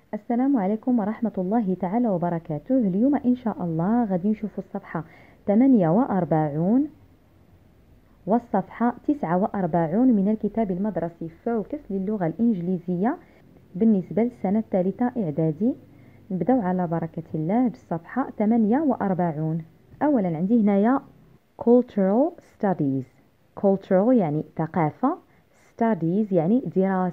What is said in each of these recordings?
السلام عليكم ورحمة الله تعالى وبركاته. اليوم إن شاء الله غادي نشوف الصفحة 48 والصفحة 49 من الكتاب المدرسي فوكس للغة الإنجليزية بالنسبة للسنة الثالثة إعدادي. نبدأ على بركة الله بالصفحة 48. أولا عندي هنايا cultural studies. cultural يعني ثقافة، studies يعني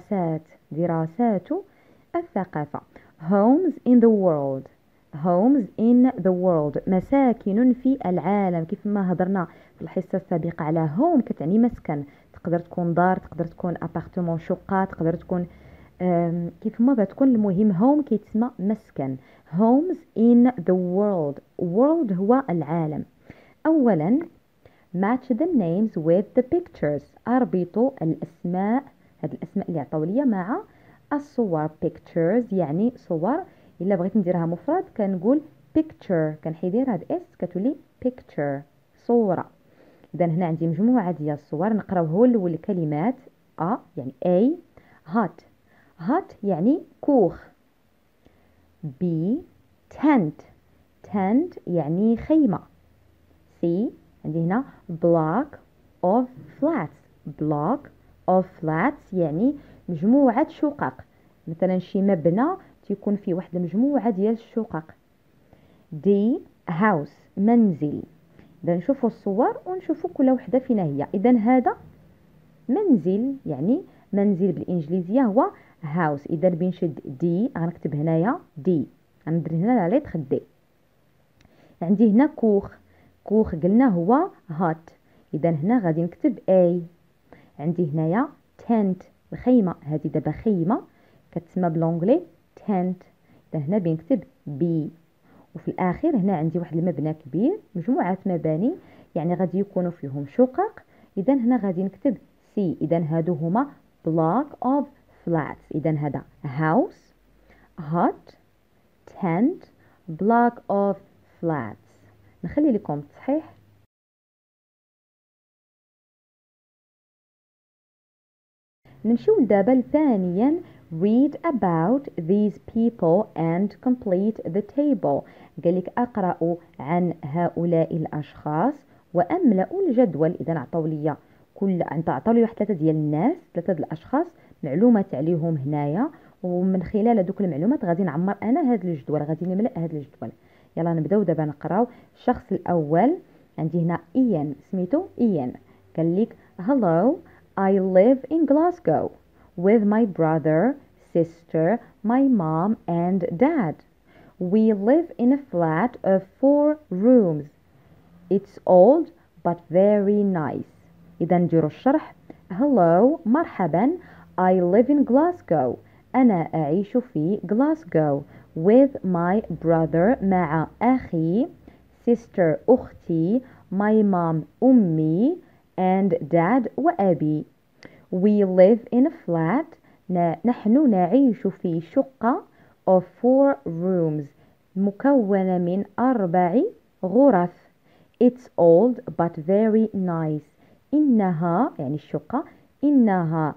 دراسات الثقافة. homes in the world. homes in the world مساكن في العالم. كيف ما هضرنا في الحصة السابقة على home كتعني مسكن، تقدر تكون دار، تقدر تكون ابارتمون شقة، تقدر تكون كيف ما بتكون. المهم home كيتسمى مسكن. homes in the world. world هو العالم. أولا match the names with the pictures. أربطوا الأسماء، هذه الأسماء اللي عطاو ليا مع الصور. pictures يعني صور. إلا بغيت نديرها مفرد كنقول picture، كنحيدير هاد اس كتولي picture صورة. إذا هنا عندي مجموعة ديال الصور. نقراو هو الأول الكلمات. يعني A hot. hot يعني كوخ. B tent. tent يعني خيمة. C عندي هنا block of flats. block of flats يعني مجموعة شقق. مثلا شي مبنى تيكون فيه واحد المجموعة ديال الشقق. D house منزل. إذا نشوفوا الصور ونشوفوا كل وحدة فينا هي. إذا هذا منزل، يعني منزل بالإنجليزية هو house. إذا بنشد دي غنكتب هنايا دي، غندير هنا لا لتر دي. عندي هنا كوخ. كوخ قلنا هو hot. إذا هنا غادي نكتب A. عندي هنايا tent الخيمة. هذه دابا خيمة كتسمى بالانجلي tent. إذا هنا بنكتب B. وفي الآخر هنا عندي واحد المبنى كبير، مجموعة مباني يعني غادي يكونوا فيهم شقق. إذا هنا غادي نكتب C. إذا هادو هما block of flats. إذا هذا house hot tent block of flats. نخلي لكم تصحيح. نمشيو دابا ثانيا read about these people and complete the table. قالك اقرأوا عن هؤلاء الأشخاص وأملأوا الجدول. إذا عطاو لي عطاو لي واحد ثلاثة ديال الناس، ثلاثة ديال الأشخاص، معلومات عليهم هنايا، ومن خلال هذوك المعلومات غادي نعمر أنا هذا الجدول، غادي نملأ هذا الجدول. يلا نبداو دابا نقراو. الشخص الأول عندي هنا إيان، سميتو إيان. قالك hello I live in Glasgow with my brother, sister, my mom and dad. We live in a flat of 4 rooms. It's old but very nice. إذا نديرو الشرح. Hello مرحبا. I live in Glasgow. أنا أعيش في Glasgow with my brother مع أخي، sister أختي، my mom أمي and dad وأبي. We live in a flat. نحن نعيش في شقة of 4 rooms مكونة من 4 غرف. It's old but very nice. إنها يعني الشقة إنها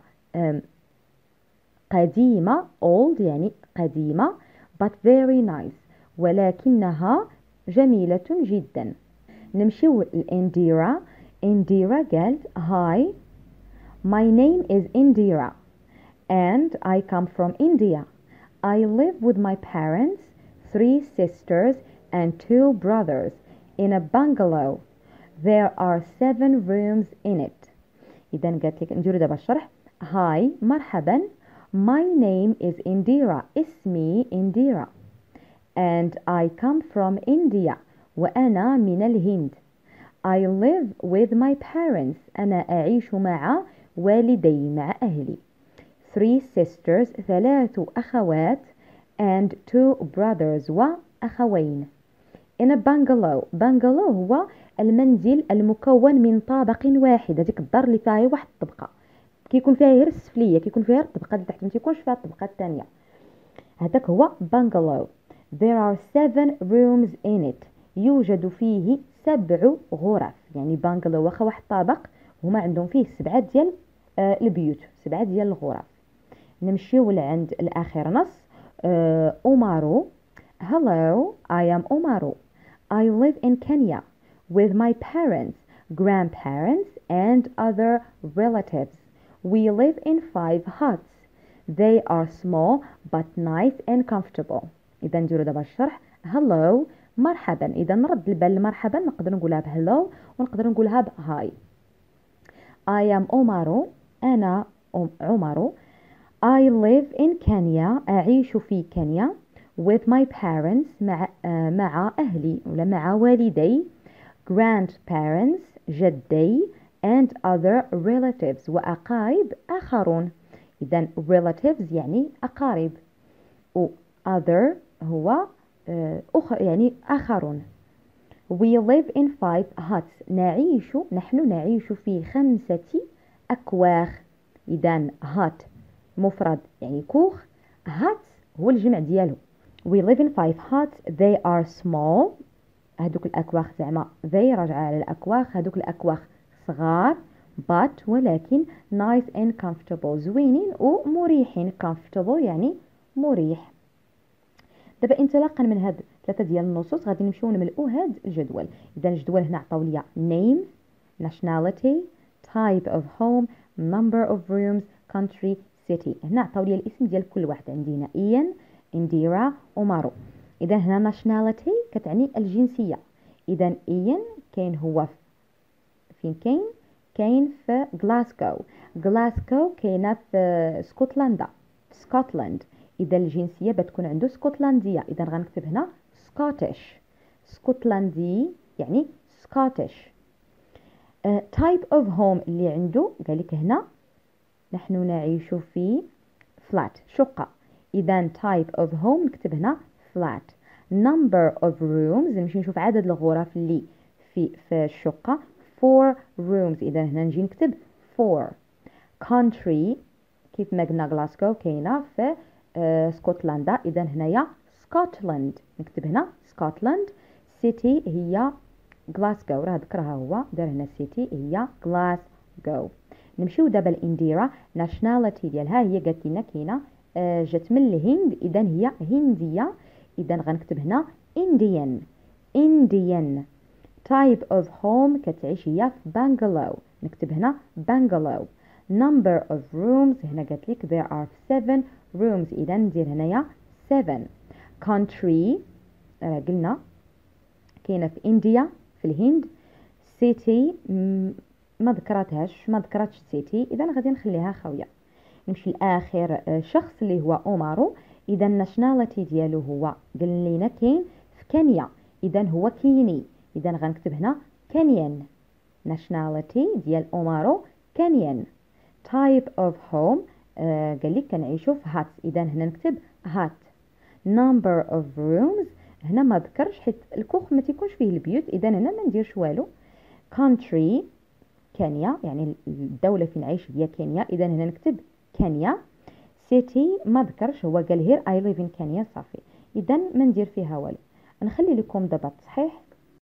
قديمة. old يعني قديمة but very nice ولكنها جميلة جدا. نمشيو لإنديرا. إنديرا قالت Hi, my name is Indira and I come from India. I live with my parents, 3 sisters and 2 brothers in a bungalow. There are 7 rooms in it. إذا قالت لك نديرو دابا الشرح. Hi مرحبا. My name is Indira. اسمي Indira. And I come from India. وأنا من الهند. I live with my parents. أنا أعيش مع والدي، مع أهلي. 3 sisters 3 أخوات and 2 brothers وأخوين. in a bungalow. bungalow هو المنزل المكون من طابق واحد. هذيك الدار اللي فيها واحد الطبقة كيكون فيها غير السفلية، كيكون فيها الطبقة اللي تحت، ما تيكونش فيها الطبقة الثانية. هذاك هو bungalow. There are 7 rooms in it. يوجد فيه 7 غرف. يعني bungalow واخا واحد طابق هما عندهم فيه 7 ديال البيوت، 7 ديال الغرف. نمشيو لعند الآخر نص. Omaru. Hello, I am Omaru. I live in Kenya with my parents, grandparents, and other relatives. We live in 5 huts. They are small but nice and comfortable. إذا نديرو دابا الشرح. Hello مرحبا. إذا نرد البال المرحبا نقدر نقولها بهلو ونقدر نقولها بهاي. I am Omaru. أنا عمر. I live in Kenya. أعيش في كينيا with my parents مع أهلي ولا مع والدي grandparents جدي and other relatives وأقارب آخرون. إذا relatives يعني أقارب و other هو يعني آخرون. We live in 5 huts. نحن نعيش في 5 أكواخ. إذا hut مفرد يعني كوخ. huts هو الجمع ديالو. We live in 5 huts. They are small. هذوك الأكواخ زعما they راجعة على الأكواخ. هذوك الأكواخ صغار but ولكن nice and comfortable زوينين ومريحين. comfortable يعني مريح. دابا انطلاقا من هاد 3 ديال النصوص غادي نمشيو نملؤوا هاد الجدول. اذا الجدول هنا عطاو ليا name, nationality, type of home, number of rooms, country, city. هنا عطاو ليا الاسم ديال كل واحد. عندنا إيان، إنديرا، أومارو. اذا هنا nationality كتعني الجنسيه. اذا إيان كاين هو فين كاين في غلاسكو كاينه في اسكتلندا في سكوتلاند. إذا الجنسية بتكون عنده اسكتلندية. إذا غنكتب هنا سكوتش. اسكتلندي يعني سكوتش. type of home اللي عنده قال لك هنا نحن نعيش في flat شقة. إذا type of home نكتب هنا flat. number of rooms نمشي نشوف عدد الغرف اللي في الشقة 4 rooms. إذا هنا نجي نكتب 4. country كيف ما قلنا غلاسكو كاينة في اسكتلندا. اذا هنايا سكوتلاند نكتب هنا سكوتلاند. سيتي هي غلاسكو راه ذكرها هو دار هنا سيتي هي غلاسكو. نمشيو دابا لانديرا. ناشناليتي ديالها هي قالت لنا كاينه جات من الهند. اذا هي هنديه. اذا غنكتب هنا انديان. تايب اوف هوم كتعيش هي في بانجلو. نكتب هنا بانجلو. number of rooms هنا قالت لك there are 7 rooms. إذا ندير هنايا 7. country قلنا كاينة في إنديا في الهند. city ما ذكرتش city. إذا غادي نخليها خاوية. نمشي لآخر شخص اللي هو أومارو. إذا nationality ديالو هو قال لنا كاين في كينيا. إذا هو كيني. إذا غنكتب هنا كينيان. nationality ديال أومارو كينيان. type of home قال لك كنعيشوا في hats. اذا هنا نكتب hut. number of rooms هنا ما ذكرش حيت الكوخ ما تيكونش فيه البيوت. اذا هنا ما نديرش والو. country كينيا يعني الدوله فين عايش هي كينيا. اذا هنا نكتب كينيا. city ما ذكرش هو قال هير I live in كينيا صافي. اذا ما ندير فيها والو. نخلي لكم دابا التصحيح.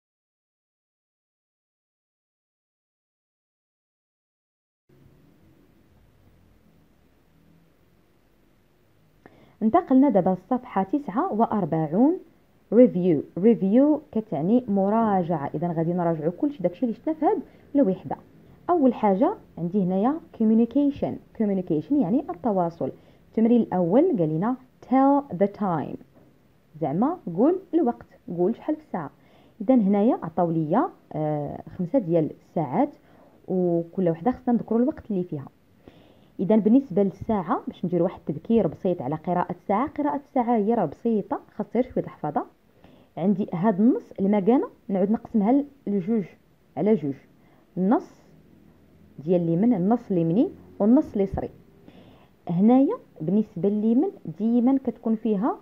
انتقلنا دابا للصفحة 49. review كتعني مراجعة. إذا غادي نراجعوا كلشي داكشي اللي شفنا في هاد الوحدة. أول حاجة عندي هنايا communication يعني التواصل. التمرين الأول قال لنا tell the time زعما قول الوقت. قول شحال في الساعة. إذا هنايا عطاو ليا 5 ديال الساعات وكل وحدة خصنا نذكروا الوقت اللي فيها. إذا بالنسبة للساعة باش ندير واحد التذكير بسيط على قراءة الساعة. قراءة الساعة هي راه بسيطة خاصها غير شوية الحفاظة. عندي هاد النص المكانة نعود نقسمها لجوج على جوج. النص ديال اليمين النص اليمني والنص اليسري. هنايا بالنسبة لليمين ديما كتكون فيها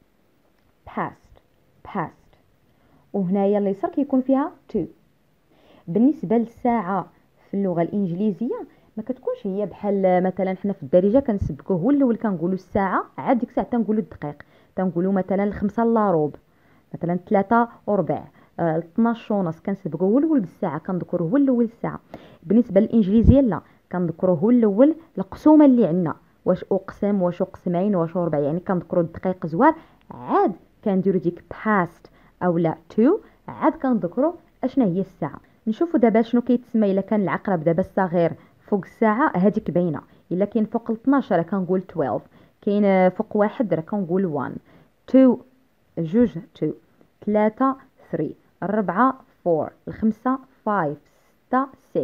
past وهنايا اليسار كيكون فيها to. بالنسبة للساعة في اللغة الإنجليزية ما كتكونش هي بحال مثلا حنا في الدارجه كنسبكوه هو الاول كنقولوا الساعه عاد ديك الساعه تنقولوا الدقيق. تنقولوا مثلا 5 الا ربع مثلا 3 وربع 12 ونص كنسبقوه هو الاول بالساعه كنذكروه هو الاول الساعه. بالنسبه للانجليزيه لا كنذكروه هو الاول القسومه اللي عندنا واش اقسم، واش اقسمين، واش ربع، يعني كنذكروا الدقائق زوار عاد كنديروا ديك past اولا to، عاد كنذكروا اشنا هي الساعه. نشوفوا دابا شنو كيتسمى الا كان العقرب دابا الصغير فوق الساعه هذيك باينه، الا كاين فوق ال 12 راه كنقول 12، كاين فوق واحد راه كنقول 1، 2 جوج 2، 3 3، 4 4، الخمسة 5، 6 6،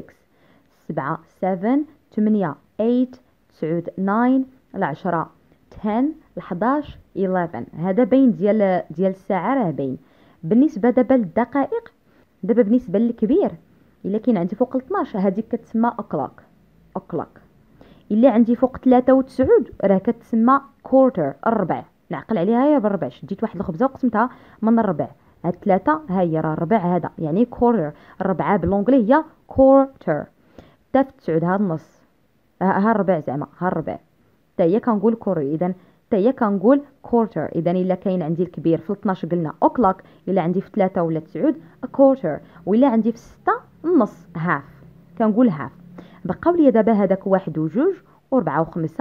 7 7، 8 8، 9 9، العشرة 10، 11 11. هذا باين ديال الساعة راه باين. بالنسبة دابا للدقائق، دابا بالنسبة للكبير إلا كاين عندي فوق 12 هذيك كتسمى o'clock o'clock. إلا عندي فوق 93 راه كتسمى quarter الربع. نعقل عليها يا بالربع، شديت واحد الخبزة وقسمتها من الربع، هاد 3 ها هي راه الربع هذا يعني quarter، الربعة باللونجلي هي quarter. حتى في 9 ها النص، ها الربع زعما ها الربع حتى هي كنقول كوري، اذا حتى هي كنقول كورتر. اذا الا كاين عندي الكبير في 12 قلنا اوكلاك، الا عندي في 3 ولا 9 كورتر، والا عندي في 6 النص هاف كنقول هاف. بقاو لي دابا هذاك 1 و2 و4 و5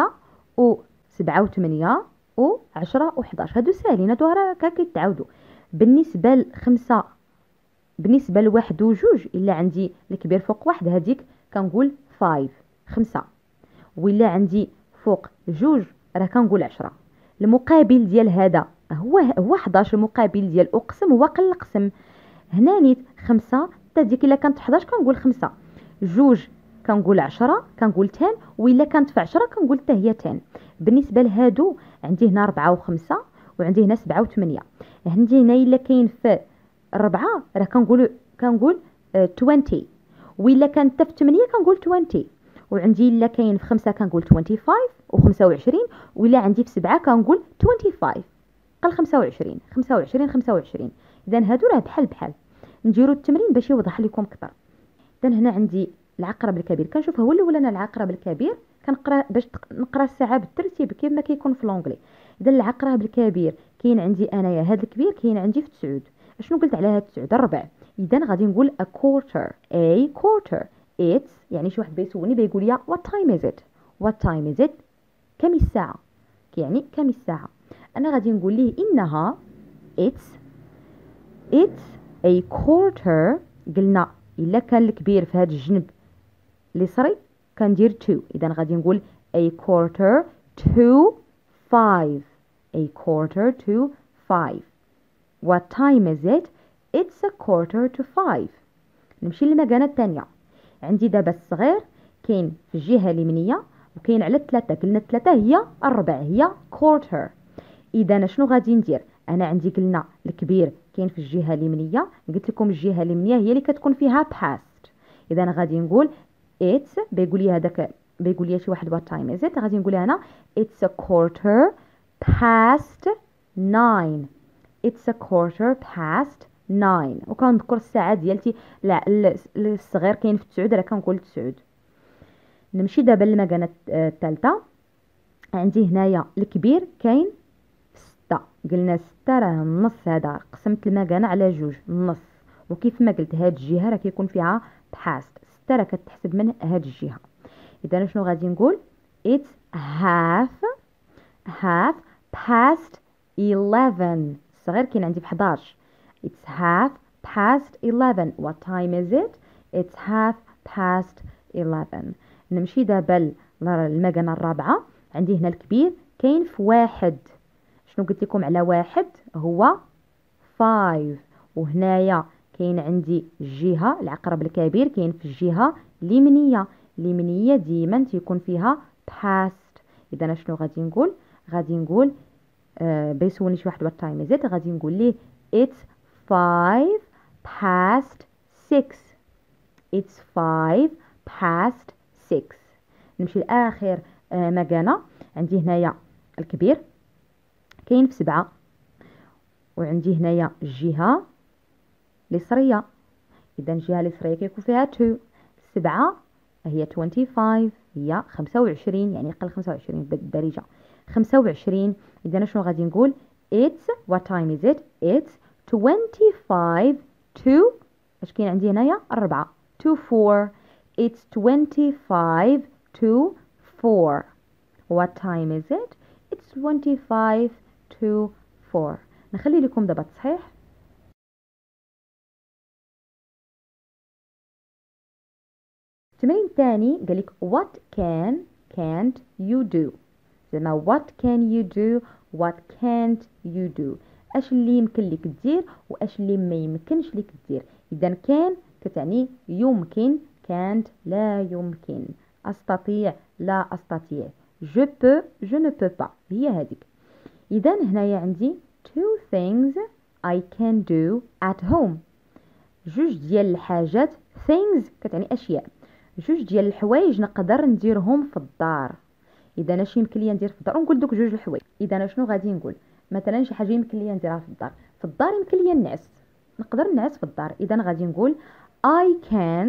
و7 و8 و10 و11، هادو ساهلين، هادو راه كيتعاودوا. بالنسبه لخمسة، بالنسبه لواحد وجوج الا عندي الكبير فوق واحد هذيك كنقول 5 5، وإلا عندي فوق جوج راه كنقول 10. المقابل ديال هذا هو 11، المقابل ديال اقسم هو قل قسم. هنا نيت 5 حتى ديك الا كانت 11 كنقول 5، جوج كنقول 10 كنقول 10، وإلا كانت في 10 كنقول حتى هي 10. بالنسبه لهادو عندي هنا 4 و5 وعندي هنا 7 و8. عندي هنا الا كاين في 4 راه كنقول 20، وإلا كانت في 8 كنقول 20، وعندي الا كاين في 5 كنقول 25 و25، وإلا عندي في 7 كنقول 25 قل 25 25 25. اذا هادو راه بحال بحال. نديروا التمرين باش يوضح لكم اكثر. اذا هنا عندي العقرب الكبير، كنشوف هو الاول انا العقرب الكبير كنقرا باش نقرا الساعه بالترتيب كيف ما كيكون في لونجلي. اذا العقرب الكبير كاين عندي انايا هذا الكبير كاين عندي في 9. اشنو قلت على هاد 9 الربع. اذا غادي نقول a quarter a quarter. it's يعني شي واحد بيسولني بيقول لي what time is it what time is it، كم الساعه، يعني كم الساعه. انا غادي نقول ليه انها it's a quarter. قلنا الا كان الكبير في هذا الجنب اليسري كندير 2، اذا غادي نقول a quarter to 5 a quarter to 5. what time is it it's a quarter to 5. نمشي للمكانه الثانيه. عندي دابا الصغير كاين في الجهه اليمنيه وكاين على 3، قلنا 3 هي الربع هي quarter. اذا شنو غادي ندير، انا عندي قلنا الكبير كاين في الجهه اليمنيه، قلت لكم الجهه اليمنيه هي اللي كتكون فيها past. اذا غادي نقول it's، بيقول لي هذاك بيقول لي شي واحد what time is it، غادي نقول انا it's a quarter past 9 it's a quarter past 9. وكنذكر الساعه ديالتي لا الصغير كاين في 9 راه كنقول 9. نمشي دابا للمكانه الثالثه. عندي هنايا الكبير كاين 6، قلنا 6 راه النص، هذا قسمت المكانه على جوج النص، وكيف ما قلت هاد الجهه راه كيكون فيها past، 6 راه كتحسب من هاد الجهه. اذا شنو غادي نقول it's half past 11. الصغير كاين عندي في 11 it's half past 11. what time is it it's half past 11. نمشي دابا للمكانه الرابعه. عندي هنا الكبير كاين في 1، شنو قلت لكم على 1 هو 5، وهنايا كاين عندي الجهه العقرب الكبير كاين في الجهه اليمنيه، اليمنيه ديما تيكون فيها past. اذا شنو غادي نقول بيسولني شي واحد what time is it، غادي نقول ليه it's 5 past 6 it's 5 past 6. نمشي لاخر مكانه. عندي هنايا الكبير كاين في 7، وعندي هنايا الجهه اليسريه، اذا الجهه اليسريه كيكون فيها 2. 7 هي 25 هي 25 يعني قل 25 بالدارجه 25. اذا شنو غادي نقول it's what time is it it's 25 to اش كاين عندي هنايا 4 to 4 it's 25 to 4. What time is it? It's 25 to 4. نخلي لكم دابا التصحيح. التمرين الثاني قالك what can't you do. زعما what can you do what can't you do. اش اللي يمكن لك دير واش اللي ما يمكنش لك دير. اذا كان كتعني يمكن، can't لا يمكن، استطيع لا استطيع، je peux je ne peux pas، هي هذيك. اذا هنايا عندي two things I can do at home. جوج ديال الحاجات، things كتعني اشياء، جوج ديال الحوايج نقدر نديرهم في الدار. اذا اش يمكن ليا ندير في الدار، ونقول دوك جوج الحوايج. اذا شنو غادي نقول؟ مثلا شي حاجه يمكن ليا نديرها في الدار، في الدار يمكن ليا نعس، نقدر نعس في الدار. اذا غادي نقول I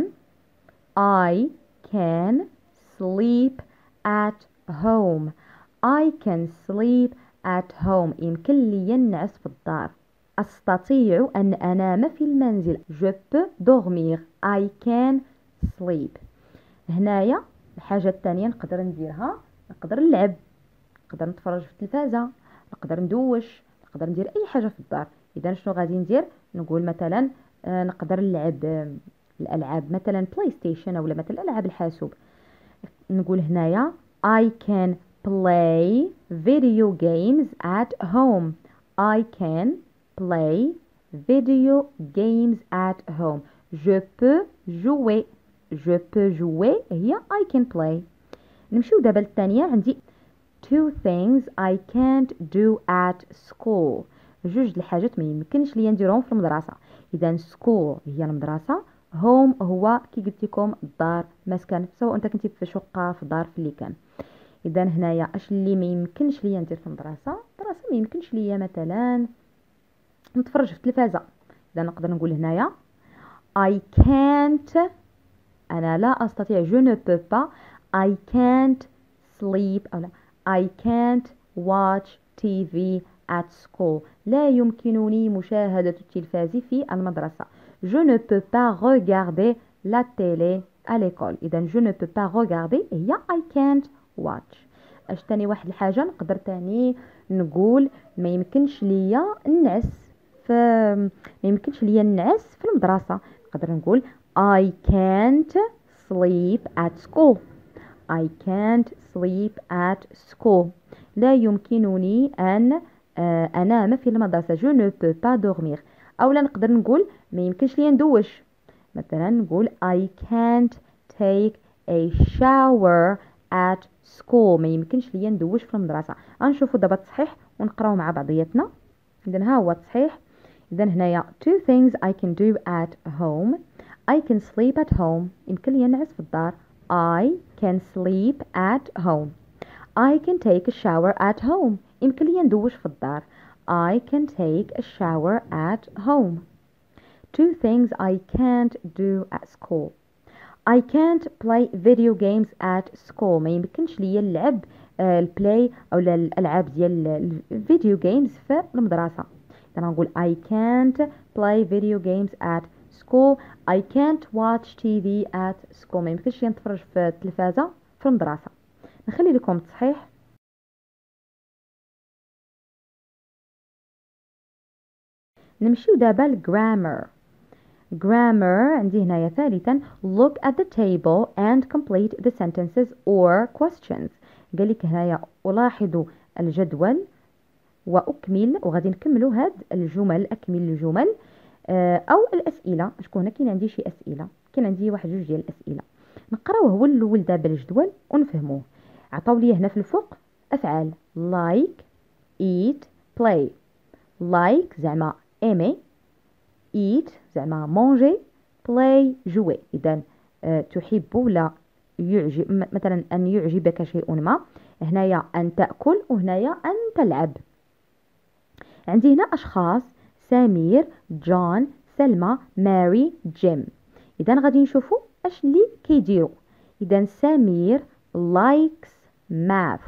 can sleep at home. I can sleep at home. يمكن لي نعس في الدار. أستطيع أن أنام في المنزل. Je peux dormir. I can sleep. هنايا الحاجة الثانية نقدر نديرها، نقدر نلعب، نقدر نتفرج في التلفازة، نقدر ندوش، نقدر ندير أي حاجة في الدار. إذا شنو غادي ندير؟ نقول مثلا نقدر نلعب الألعاب مثلا بلاي ستيشن أو مثلا ألعاب الحاسوب. نقول هنايا I can play video games at home. I can play video games at home. Je peux jouer. Je peux jouer هي I can play. نمشيو دابا للثانية. عندي two things I can't do at school. جوج الحاجات ما يمكنش ليا نديرهم في المدرسة. إذا school هي المدرسة، home هو كي قلت لكم الدار، مسكن، سواء انت كنتي في شقة في دار في اللي كان. اذا هنايا اش اللي ما يمكنش ليا ندير في المدرسة ما يمكنش ليا مثلا نتفرج في التلفازة. اذا نقدر نقول هنايا I can't، انا لا استطيع، je ne peux pas، I can't sleep أو لا I can't watch TV at school. لا يمكنني مشاهدة التلفاز في المدرسة. Je ne peux pas regarder la télé à l'école. إذا je ne peux pas regarder هي I can't watch. اش تاني واحد الحاجة نقدر تاني نقول ما يمكنش ليا النعس ما يمكنش ليا النعس في المدرسة. نقدر نقول I can't sleep at school. I can't sleep at school. لا يمكنني أن أنام في المدرسة. Je ne peux pas dormir. أو لا نقدر نقول ما يمكنش لي ندوش. مثلا نقول I can't take a shower at school. ما يمكنش لي ندوش في المدرسة. غنشوفوا دابا التصحيح ونقراو مع بعضياتنا. إذن ها هو التصحيح. إذن هنايا two things I can do at home. I can sleep at home. يمكن لي نعس في الدار. I can sleep at home. I can take a shower at home. يمكن لي ندوش في الدار. I can take a shower at home. Two things I can't do at school. I can't play video games at school. ما يمكنش لي اللعب البلاي أو الألعاب ديال الفيديو جيمز في المدرسة. إذا نقول I can't play video games at school. I can't watch TV at school. ما يمكنش لي نتفرج في التلفازة في المدرسة. نخلي لكم التصحيح. نمشيو دابا الجرامر. grammar عندي هنايا ثالثا look at the table and complete the sentences or questions. قال لك هنايا ألاحظ الجدول وأكمل، وغادي نكملوا هاد الجمل، أكمل الجمل أو الأسئلة. شكون هنا كاين عندي شي أسئلة، كاين عندي واحد جوج ديال الأسئلة. نقراوه هو الأول دابا الجدول ونفهموه. عطاو لي هنا في الفوق أفعال like eat play. like زعما aimer، eat زعما manger، play jouer. إذا تحب ولا يعجب، مثلا أن يعجبك شيء ما، هنايا أن تأكل وهنايا أن تلعب. عندي هنا أشخاص سمير، جون، سلمى، ماري، جيم. إذا غادي نشوفوا أش اللي كيديروا. إذا سمير likes math.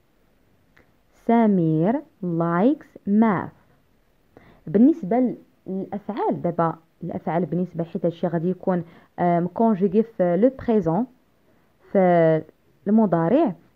سمير likes math. بالنسبة للأفعال دابا، الأفعال بالنسبة حيت هادشي غادي يكون مكونجيغي في لو بريزون في المضارع،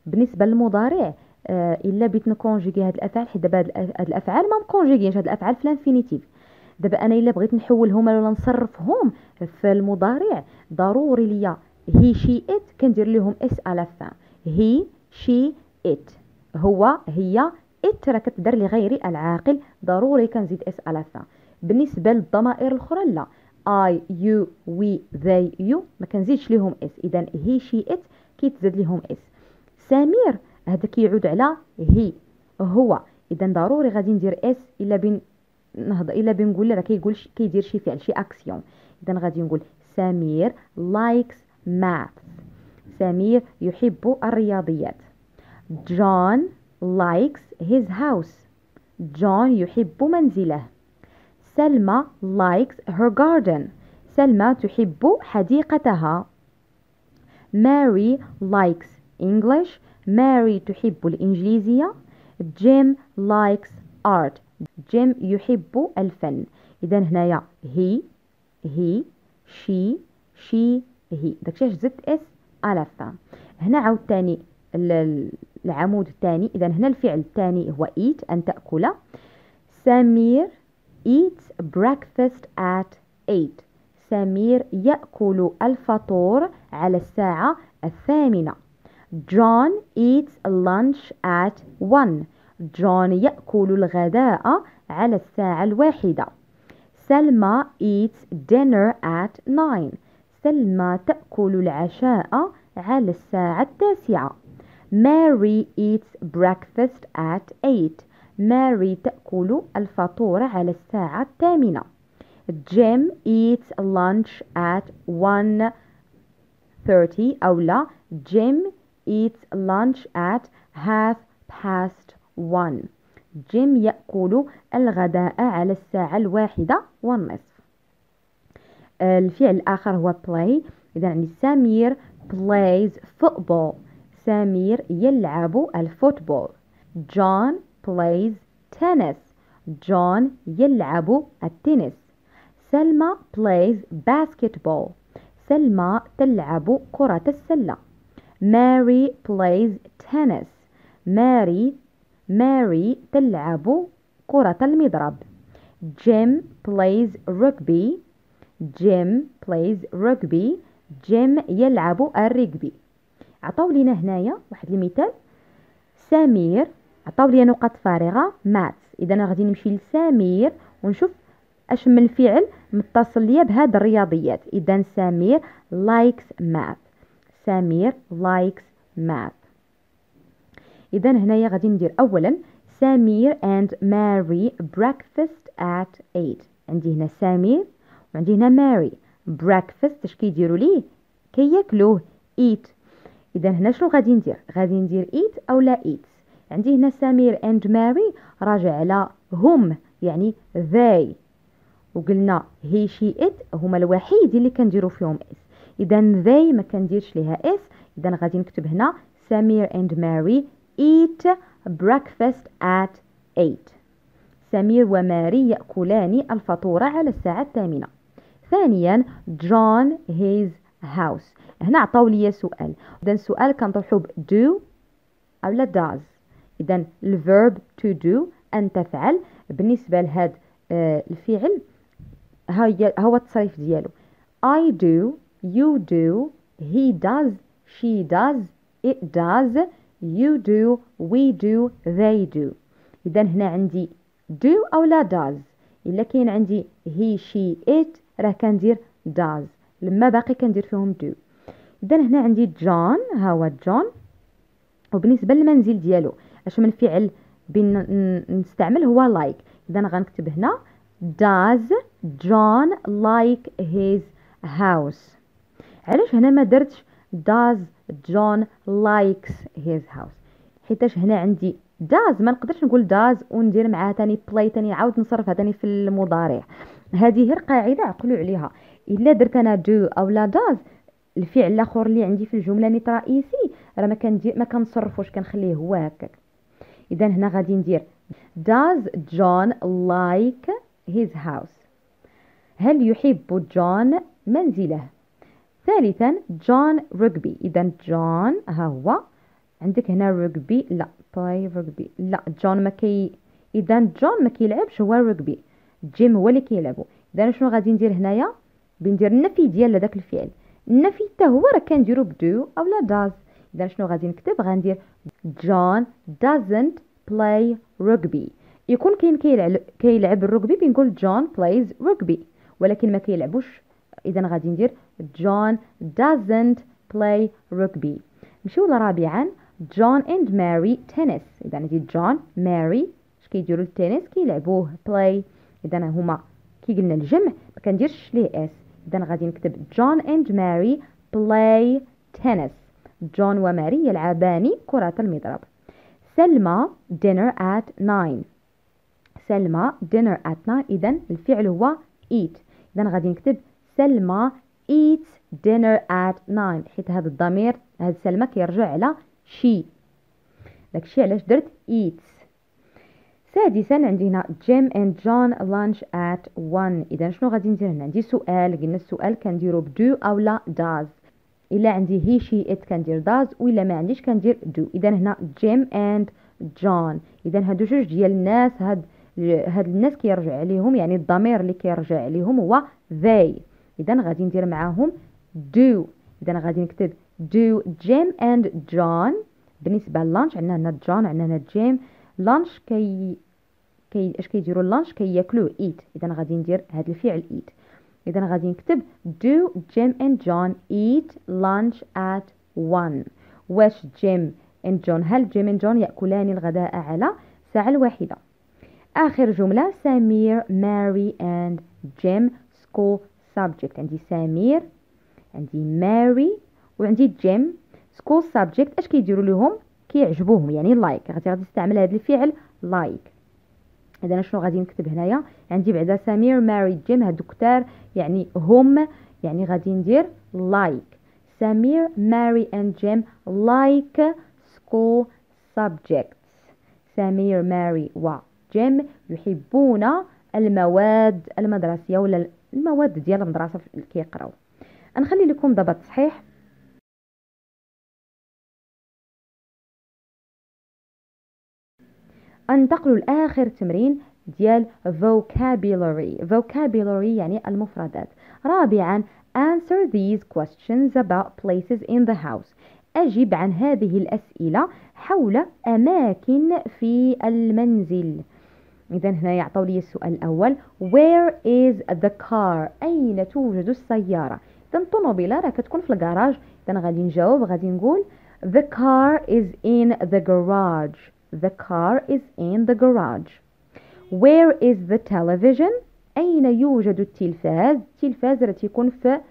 بالنسبه للمضارع الا بغيت نكونجيغي هاد الافعال، حيت دابا هاد الافعال ما مكونجيغينش، هاد الافعال في الانفينيتيف. دابا انا الا بغيت نحولهم ولا نصرفهم في المضارع، ضروري ليا هي شي ات كندير لهم اس على فان. هي شي ات، هو هي، ات راه كتدار لغير العاقل، ضروري كنزيد اس على فان. بالنسبه للضمائر الاخرى لا، اي يو وي ذي يو ما كنزيدش ليهم اس، اذا هي شي ات كيتزاد ليهم اس. سمير هذا كيعود على هي، هو، اذا ضروري غادي ندير اس الا بين نهض، الا بنقول راه كيدير شي فعل، شي اكسيون. اذا غادي نقول سمير likes maths. سمير يحب الرياضيات. John likes his house. جون يحب منزله. سلمى likes her garden. سلمى تحب حديقتها. Mary likes English. ماري تحب الإنجليزية. Jim likes art. جيم يحب الفن. إذا هنايا he she he داكشي علاش زدت اس على فان. هنا عاوتاني العمود الثاني، إذا هنا الفعل الثاني هو eat أن تأكل. سمير eats breakfast at 8. سمير يأكل الفطور على الساعة 8. John eats lunch at 1. جون يأكل الغداء على الساعة 1. سلمى eats dinner at 9. سلمى تأكل العشاء على الساعة 9. Mary eats breakfast at 8. ماري تأكل الفطور على الساعة 8. Jim eats lunch at 1:30 أو لا Jim eats lunch at 1:30. جيم يأكل الغداء على الساعة 1:30. الفعل الآخر هو play. إذا يعني سمير plays football. سمير يلعب الفوتبول. John plays tennis. جون يلعب التنس. سلمى plays basketball. سلمى تلعب كرة السلة. Mary plays tennis. ماري تلعب كرة المضرب. Jim plays rugby. Jim plays rugby. جيم يلعب الرجبي. عطاو لينا هنايا واحد المثال. سمير عطاو لينا نقاط فارغة maths. إذا غادي نمشي لسمير ونشوف اش من فعل متصل ليا بهاد الرياضيات. إذا سمير likes math. سمير likes math. إذا هنايا غادي ندير أولا سمير and Mary breakfast at 8. عندي هنا سمير وعندي هنا ماري. breakfast اش كيديروا ليه؟ كياكلوه eat. إذا هنا شنو غادي ندير؟ غادي ندير eat أو لا eats. عندي هنا سمير and Mary راجع على هم، يعني they، وقلنا he she it هما الوحيد اللي كنديروا فيهم اس. إذا they ما كنديرش ليها اس. إذا غادي نكتب هنا سمير and Mary eat breakfast at 8. سمير وماري يأكلان الفطور على الساعة 8. ثانيا John his house. هنا عطاو لي سؤال. إذا السؤال كنطرحو ب do أو لا does. إذا الverb to do أن تفعل. بالنسبة لهذا الفعل هو التصريف ديالو I do, you do, he does, she does, it does, you do, we do, they do. إذا هنا عندي do أو لا does. إلا كاين عندي he she it راه كندير does، لما باقي كندير فيهم do. إذا هنا عندي جون، ها هو جون. وبالنسبة للمنزل ديالو اش من فعل نستعمل هو like. إذا غنكتب هنا does John like his house. علاش هنا ما درتش does John likes his house؟ حيتاش هنا عندي does ما نقدرش نقول does وندير معها تاني play تاني نعاود نصرفها تاني في المضارع. هذه هي القاعده عقلوا عليها. الا درت انا do او لا does، الفعل الاخر اللي عندي في الجمله نيت رئيسي راه ما كنصرفوش، كنخليه هو هكاك. اذا هنا غادي ندير does John like his house؟ هل يحب جون منزله؟ ثالثا جون رugby. إذا جون ها هو عندك هنا رugby، لا play rugby، لا جون إذا جون ما كيلعبش هو الرugby، جيم هو اللي كيلعبو. إذا شنو غادي ندير هنايا؟ بندير النفي ديال هذاك الفعل. النفي حتى هو راه كنديرو بدو اولا does. إذا شنو غادي نكتب؟ غندير John doesn't play rugby. يكون كاين كيلعب الرugby بنقول John plays rugby، ولكن ما كيلعبوش، إذا غادي ندير John doesn't play rugby. نمشيو لرابعا John and Mary tennis. إذا ندير John Mary اش كيديروا التنس؟ كيلعبوه play. إذا هما كي قلنا الجمع ما كنديرش ليه اس، إذا غادي نكتب John and Mary play tennis. جون وماري يلعبان كرة المضرب. سلمى dinner at 9. سلمى dinner at 9، إذا الفعل هو eat. إذا غادي نكتب سلمى eats dinner at 9، حيت هذا الضمير هذا سلمى كيرجع على she، داكشي علاش درت eats. سادسا عندي هنا Jim and John lunch at 1. إذا شنو غادي ندير هنا؟ عندي سؤال، قلنا السؤال كنديرو بدو أولا does. إلا عندي هي شي إت كندير does، وإلا ما عنديش كندير do. إذا هنا Jim and John، إذا هادو جوج ديال الناس، هاد الناس كيرجع عليهم، يعني الضمير اللي كيرجع عليهم هو they. إذا غادي ندير معاهم do. إذا غادي نكتب do Jim and John. بالنسبة للانش عندنا هنا John، عندنا هنا Jim. لانش اش كيديروا اللانش؟ كياكلوه eat. إذا غادي ندير هاد الفعل eat. إذا غادي نكتب do Jim and John eat lunch at 1. واش Jim and John، هل Jim and John يأكلان الغداء على الساعة 1؟ آخر جملة سمير Mary and Jim school subject. عندي سمير، عندي Mary، وعندي Jim. school subject اش كيديروا لهم؟ كيعجبوهم، يعني like. غادي نستعمل هذا الفعل like. إذا شنو غادي نكتب هنايا؟ عندي بعدا سمير ماري جيم، هادو كتار يعني هم، يعني غادي ندير like. سمير ماري and جيم like school subjects. سمير ماري وجيم يحبون المواد المدرسية ولا المواد ديال المدرسة اللي كيقراو. نخلي لكم دابا التصحيح. انتقلوا لآخر تمرين ديال vocabulary. vocabulary يعني المفردات. رابعا answer these questions about places in the house. أجب عن هذه الأسئلة حول أماكن في المنزل. إذا هنا يعطوا لي السؤال الأول where is the car؟ أين توجد السيارة؟ إذا الطوموبيلة راه كتكون في الكراج. إذا غادي نجاوب، غادي نقول the car is in the garage. The car is in the garage. Where is the television؟ أين يوجد التلفاز؟ التلفاز راه تيكون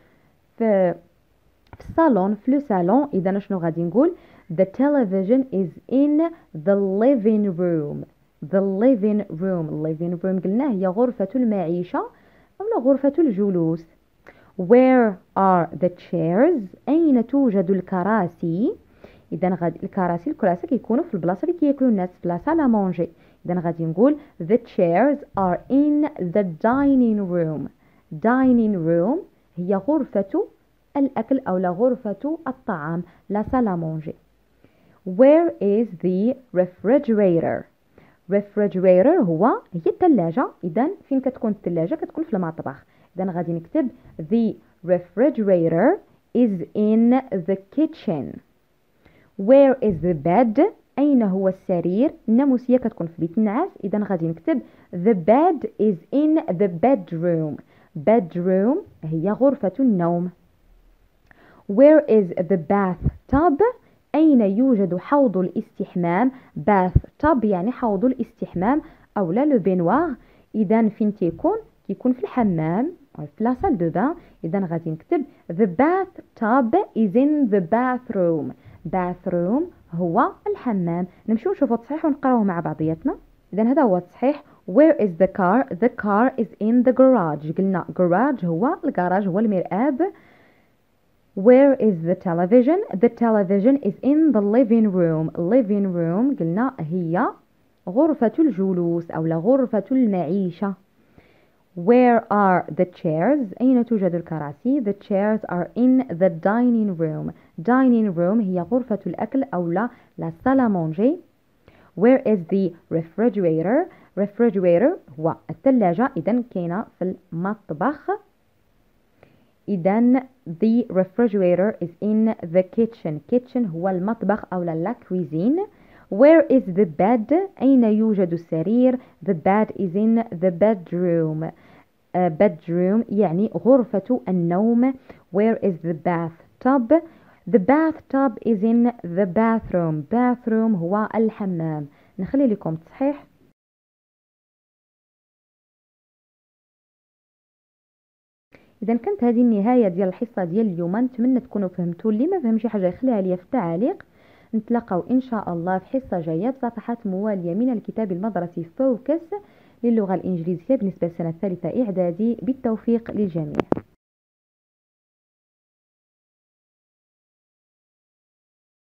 في الصالون، في لو صالون. إذا شنو غادي نقول؟ The television is in the living room. The living room. living room قلنا هي غرفة المعيشة أو غرفة الجلوس. Where are the chairs؟ أين توجد الكراسي؟ إذا غادي الكراسي كيكونوا في البلاصة اللي كياكلوا الناس، بلاصة لا مونجي. إذا غادي نقول the chairs are in the dining room. dining room هي غرفة الأكل أو غرفة الطعام، لا سالا مونجي. Where is the refrigerator؟ refrigerator هي الثلاجة. إذا فين كتكون الثلاجة؟ كتكون في المطبخ. إذا غادي نكتب the refrigerator is in the kitchen. Where is the bed؟ أين هو السرير؟ الناموسية كتكون في بيت النعاس. إذا غادي نكتب the bed is in the bedroom. bedroom هي غرفة النوم. Where is the bathtub؟ أين يوجد حوض الاستحمام؟ bathtub يعني حوض الاستحمام أو لا لو بينوار. إذا فين كيكون في الحمام أو في لا سال دو بان. إذا غادي نكتب the bathtub is in the bathroom. bathroom هو الحمام. نمشيو نشوفوا التصحيح ونقراوه مع بعضياتنا. إذا هذا هو التصحيح. Where is the car؟ The car is in the garage. قلنا garage هو الكراج، هو المرآب. Where is the television؟ The television is in the living room. living room قلنا هي غرفة الجلوس أو غرفة المعيشة. Where are the chairs? أين توجد الكراسي؟ The chairs are in the dining room. Dining room هي غرفة الأكل أو لا salle à manger. Where is the refrigerator? Refrigerator هو الثلاجة، إذن كاينة في المطبخ. إذن the refrigerator is in the kitchen. Kitchen هو المطبخ أو la cuisine. Where is the bed? أين يوجد السرير؟ The bed is in the bedroom. Bedroom يعني غرفة النوم. Where is the bathtub? The bathtub is in the bathroom. Bathroom هو الحمام. نخلي لكم تصحيح. إذا كانت هذه النهاية ديال الحصة ديال اليوم، نتمنى تكونوا فهمتوا. اللي ما فهم شي حاجة يخليها ليا في التعاليق. نتلاقاو إن شاء الله في حصة جاية بصفحات موالية من الكتاب المدرسي فوكس للغة الإنجليزية بالنسبة للسنة الثالثة إعدادي. بالتوفيق للجميع.